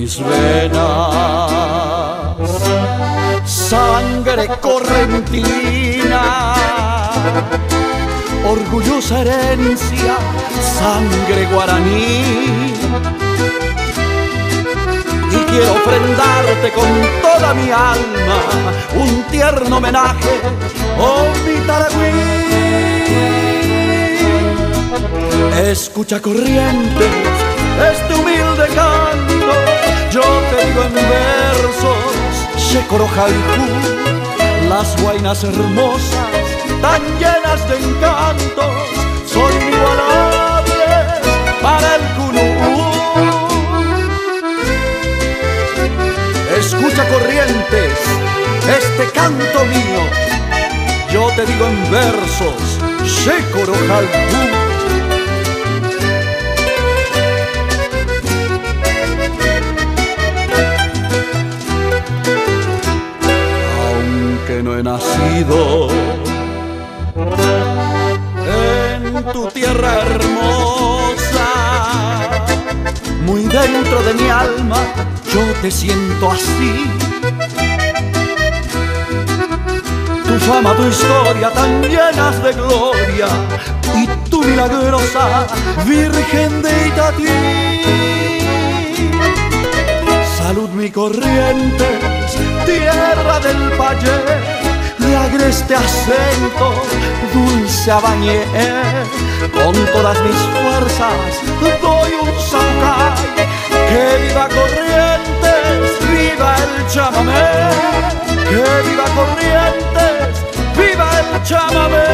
mis venas, sangre correntina, orgullosa herencia, sangre guaraní. Y quiero ofrendarte con toda mi alma un tierno homenaje, oh mi Tarahui. Escucha, Corrientes, este humilde canto, yo te digo en versos, Shekorojalcú, las guainas hermosas, tan llenas de encantos, son inigualables para el Cunú. Escucha, Corrientes, este canto mío, yo te digo en versos, Shekorojalcú. Aunque no he nacido en tu tierra hermosa, muy dentro de mi alma yo te siento así. Tu fama, tu historia tan llenas de gloria, y tu milagrosa Virgen de Itatí. Salud, mi Corrientes, tierra del Payé, de agreste acento, dulce habañé. Con todas mis fuerzas doy un saucay, que viva Corrientes, viva el chamamé, que viva Corrientes, viva el chamamé.